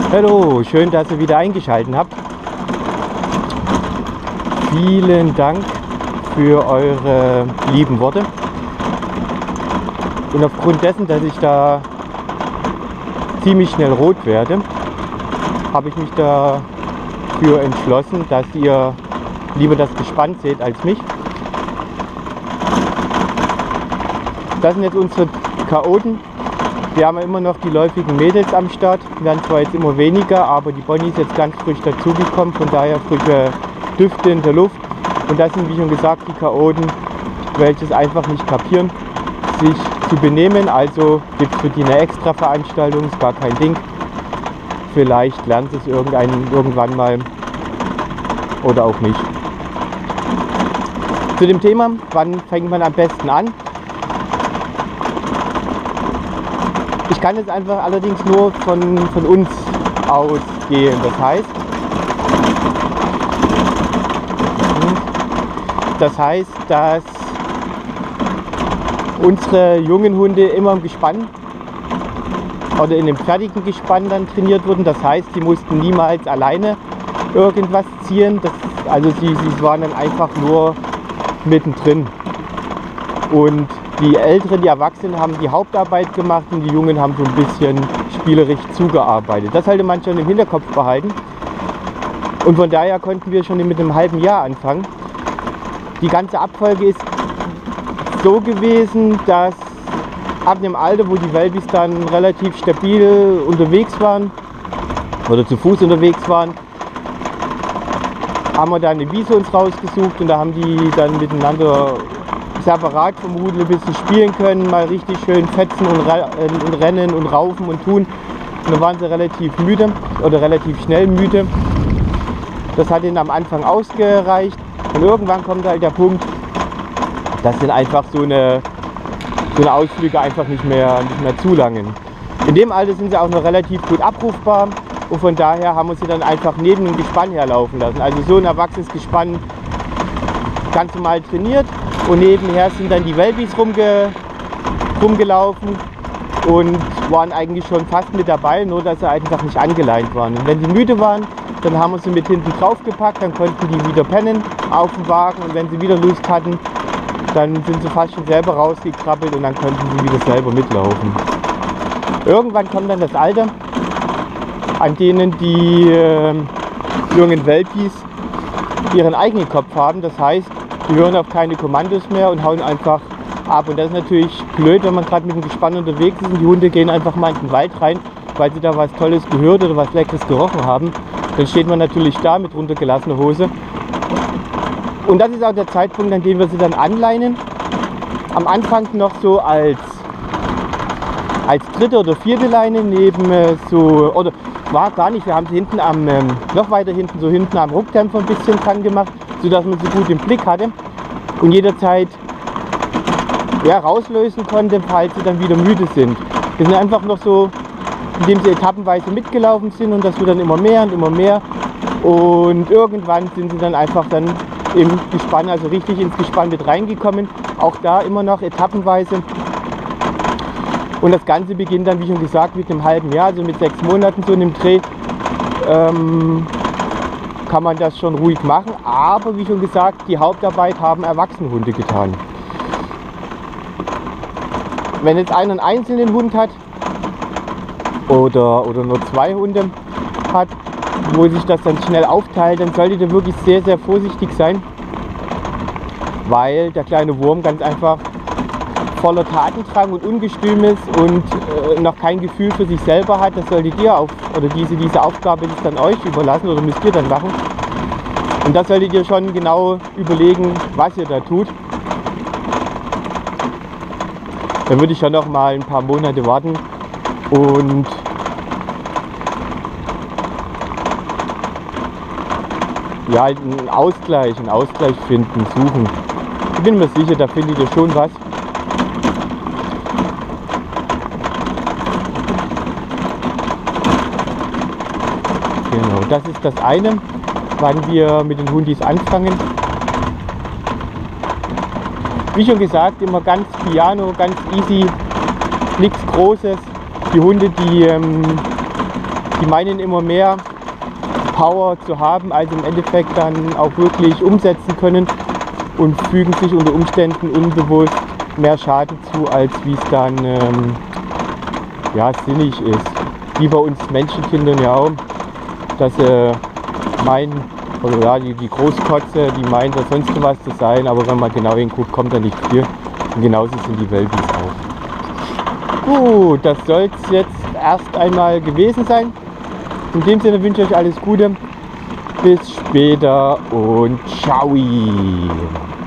Hallo, schön, dass ihr wieder eingeschaltet habt. Vielen Dank für eure lieben Worte. Und aufgrund dessen, dass ich da ziemlich schnell rot werde, habe ich mich dafür entschlossen, dass ihr lieber das Gespann seht als mich. Das sind jetzt unsere Chaoten. Wir haben ja immer noch die läufigen Mädels am Start. Wir werden zwar jetzt immer weniger, aber die Bonnie ist jetzt ganz frisch dazugekommen, von daher frische Düfte in der Luft. Und das sind, wie schon gesagt, die Chaoten, welche es einfach nicht kapieren, sich zu benehmen. Also gibt es für die eine extra Veranstaltung, ist gar kein Ding. Vielleicht lernt es irgendwann mal oder auch nicht. Zu dem Thema, wann fängt man am besten an? Ich kann jetzt einfach allerdings nur von uns ausgehen. Das heißt, dass unsere jungen Hunde immer im Gespann oder in dem fertigen Gespann dann trainiert wurden. Das heißt, die mussten niemals alleine irgendwas ziehen. Also sie waren dann einfach nur mittendrin. Und die Älteren, die Erwachsenen haben die Hauptarbeit gemacht und die Jungen haben so ein bisschen spielerisch zugearbeitet. Das sollte man schon im Hinterkopf behalten. Und von daher konnten wir schon mit einem halben Jahr anfangen. Die ganze Abfolge ist so gewesen, dass ab dem Alter, wo die Welpis dann relativ stabil unterwegs waren oder zu Fuß unterwegs waren, haben wir dann eine Wiese uns rausgesucht und da haben die dann miteinander separat vom Rudel ein bisschen spielen können, mal richtig schön fetzen und rennen und raufen und tun. Und dann waren sie relativ müde oder relativ schnell müde. Das hat ihnen am Anfang ausgereicht und irgendwann kommt halt der Punkt, dass ihnen einfach so eine Ausflüge einfach nicht mehr zulangen. In dem Alter sind sie auch noch relativ gut abrufbar und von daher haben wir sie dann einfach neben dem Gespann herlaufen lassen. Also so ein erwachsenes Gespann ganz normal trainiert. Und nebenher sind dann die Welpis rumgelaufen und waren eigentlich schon fast mit dabei, nur dass sie einfach nicht angeleint waren. Und wenn die müde waren, dann haben wir sie mit hinten drauf gepackt, dann konnten die wieder pennen auf dem Wagen und wenn sie wieder Lust hatten, dann sind sie fast schon selber rausgekrabbelt und dann konnten sie wieder selber mitlaufen. Irgendwann kommt dann das Alter, an denen die jungen Welpis ihren eigenen Kopf haben, das heißt, die hören auf keine Kommandos mehr und hauen einfach ab. Und das ist natürlich blöd, wenn man gerade mit dem Gespann unterwegs ist und die Hunde gehen einfach mal in den Wald rein, weil sie da was Tolles gehört oder was Leckeres gerochen haben. Dann steht man natürlich da mit runtergelassener Hose. Und das ist auch der Zeitpunkt, an dem wir sie dann anleinen. Am Anfang noch so als dritte oder vierte Leine neben oder war gar nicht, wir haben sie hinten noch weiter hinten, so hinten am Ruckdämpfer ein bisschen dran gemacht, sodass man sie gut im Blick hatte und jederzeit rauslösen konnte, falls sie dann wieder müde sind. Wir sind einfach noch so, indem sie etappenweise mitgelaufen sind und das wird dann immer mehr und immer mehr und irgendwann sind sie dann einfach dann im Gespann, also richtig ins Gespann mit reingekommen, auch da immer noch etappenweise. Und das Ganze beginnt dann, wie schon gesagt, mit einem halben Jahr, also mit 6 Monaten so in dem Dreh. Kann man das schon ruhig machen, aber wie schon gesagt, die Hauptarbeit haben Erwachsenenhunde getan. Wenn jetzt einer einen einzelnen Hund hat oder nur 2 Hunde hat, wo sich das dann schnell aufteilt, dann solltet ihr wirklich sehr, sehr vorsichtig sein, weil der kleine Wurm ganz einfach voller Tatendrang und ungestüm ist und noch kein Gefühl für sich selber hat. Das solltet ihr diese Aufgabe ist dann euch überlassen oder müsst ihr dann machen. Und das solltet ihr schon genau überlegen, was ihr da tut. Dann würde ich schon noch mal ein paar Monate warten und einen Ausgleich finden, suchen. Ich bin mir sicher, da findet ihr schon was. Genau, das ist das eine, wann wir mit den Hundis anfangen. Wie schon gesagt, immer ganz piano, ganz easy, nichts Großes. Die Hunde, die Die meinen immer mehr Power zu haben, als im Endeffekt dann auch wirklich umsetzen können und fügen sich unter Umständen unbewusst mehr Schaden zu, als wie es dann ja, sinnig ist. Wie bei uns Menschenkindern ja auch, dass sie meinen, oder ja, die Großkotze, die meint da sonst was zu sein, aber wenn man genau hinguckt, kommt da nicht viel. Und genauso sind die Welpis auch. Gut, das soll es jetzt erst einmal gewesen sein. In dem Sinne wünsche ich euch alles Gute. Bis später und ciao.